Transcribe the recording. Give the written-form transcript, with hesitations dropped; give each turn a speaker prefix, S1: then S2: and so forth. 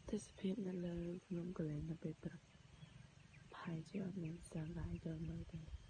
S1: ទេសភាពនៅលើខ្ញុំក៏លេងនៅពេលព្រឹកប្រហែលជាអត់មានស្រាំងរាយចូលមើលទេ